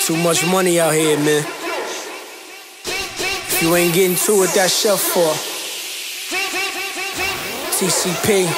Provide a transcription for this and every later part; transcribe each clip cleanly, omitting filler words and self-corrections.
Too much money out here, man. If you ain't getting to it, that's your fault. TCP.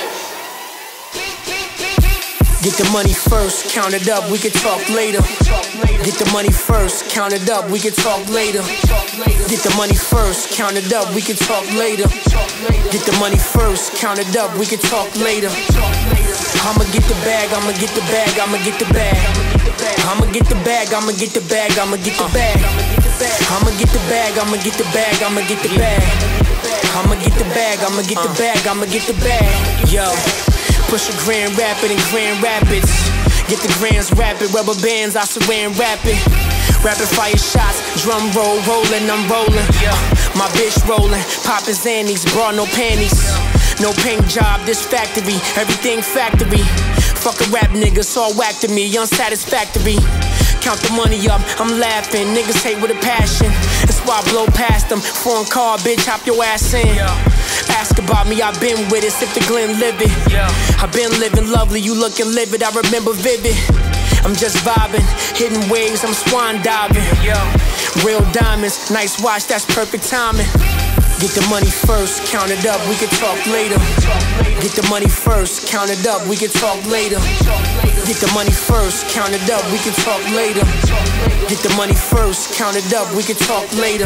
Get the money first, count it up, we can talk later. Get the money first, count it up, we can talk later. Get the money first, count it up, we can talk later. Get the money first, count it up, we can talk later. I'ma get the bag, I'ma get the bag, I'ma get the bag. I'ma get the bag, I'ma get the bag, I'ma get the bag. I'ma get the bag, I'ma get the bag, I'ma get the bag. I'ma get the bag, I'ma get the bag, I'ma get the bag. Yo, push a Grand Rapid in Grand Rapids. Get the grands rapid, rubber bands, I saran rapid. Rapid fire shots, drum roll, rolling, I'm rolling. My bitch rolling, poppin' Xannies, bra no panties. No paint job, this factory, everything factory. Fuck a rap nigga, it's all whack to me, unsatisfactory. Count the money up, I'm laughing, niggas hate with a passion. That's why I blow past them, foreign car, bitch, hop your ass in. Ask about me, I been with it, sip the Glen Livid. I been living lovely, you looking livid, I remember vivid. I'm just vibing, hitting waves, I'm swan diving. Real diamonds, nice watch, that's perfect timing. Get the money first, count it up, we can talk later. Get the money first, count it up, we can talk later. Get the money first, count it up, we can talk later. Get the money first, count it up, we can talk later.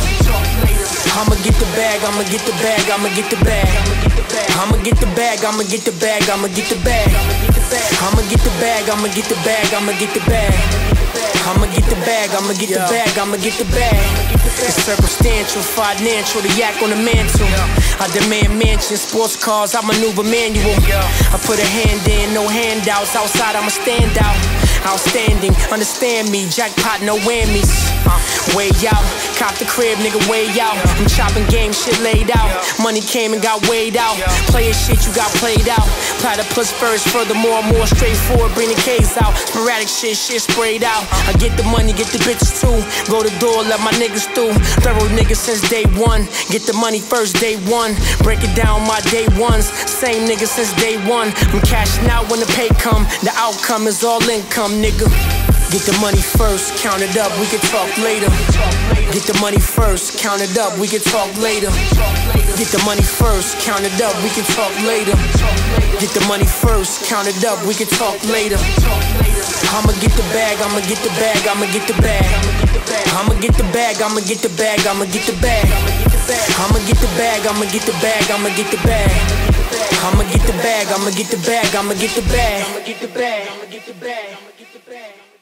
I'ma get the bag, I'ma get the bag, I'ma get the bag. I'ma get the bag, I'ma get the bag, I'ma get the bag. I'ma get the bag, I'ma get the bag, I'ma get the bag. I'ma get the bag, I'ma get the bag, I'ma get the bag. It's circumstantial, financial, the yak on the mantle. I demand mansions, sports cars, I maneuver manual. I put a hand in, no handouts, outside I'ma stand out. Outstanding, understand me, jackpot, no whammies. Way out, cop the crib, nigga, way out. I'm chopping game, shit laid out. Money came and got weighed out. Player shit, you got played out. Platypus first, furthermore, more straightforward, bring the case out. Sporadic shit, shit sprayed out. I get the money, get the bitches too. Go the door, let my niggas through. Thorough niggas since day one. Get the money first, day one. Break it down, my day ones. Same nigga since day one. I'm cashing out when the pay come. The outcome is all income, nigga. Get the money first, count it up, we can talk later. Get the money first, count it up, we can talk later. Get the money first, count it up, we can talk later. Get the money first, count it up, we can talk later. I'ma get the bag, I'ma get the bag, I'ma get the bag. I'ma get the bag, I'ma get the bag, I'ma get the bag. I'ma get the bag, I'ma get the bag, I'ma get the bag. I'ma get the bag, I'ma get the bag, I'ma get the bag. I'ma get the bag, I'ma get the bag, I'ma get the bag.